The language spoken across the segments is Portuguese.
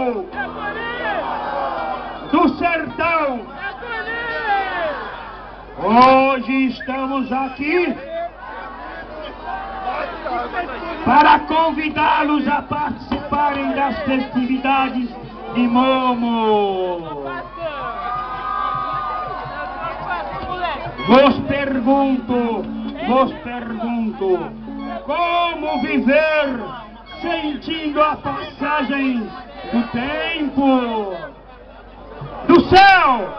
povo do sertão. Hoje estamos aqui para convidá-los a participarem das festividades de Momo. Vos pergunto, como viver sentindo a passagem do tempo, do céu,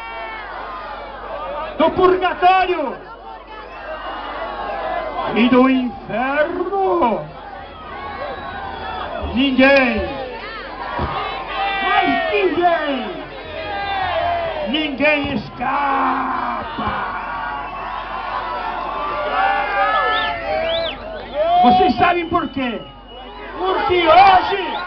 do purgatório e do inferno? Ninguém, mas ninguém escapa. Vocês sabem por quê? Porque hoje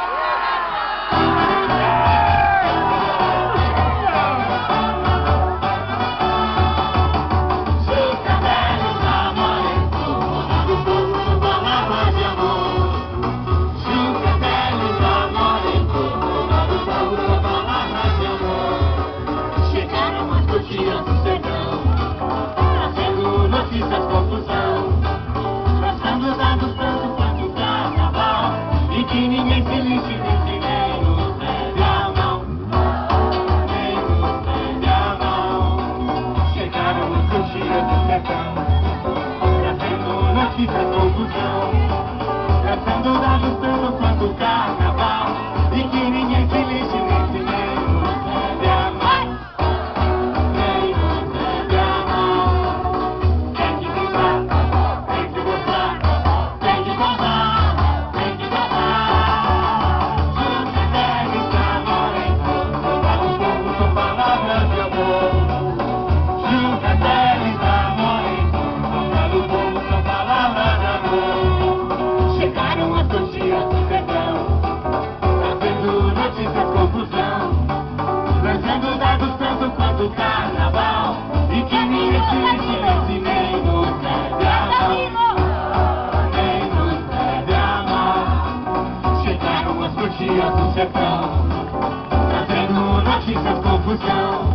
trazendo dados tanto quanto o carnaval, e que ninguém se lixe nesse nem nos deve amar, nem nos deve amar. Tem que brincar, tem que gostar, tem que gozar, tem que gozar. Juntos deve estar morrendo, para o povo são palavras de amor. Juntos deve estar morrendo, para o povo são palavras de amor. Chegaram as coxinhas do sertão, trazendo notícias, confusão, trazendo dados tanto quanto o carnaval, e que ninguém se lixe nem nos deve amar, nem nos deve amar. Chegaram as coxinhas do sertão, trazendo notícias, confusão,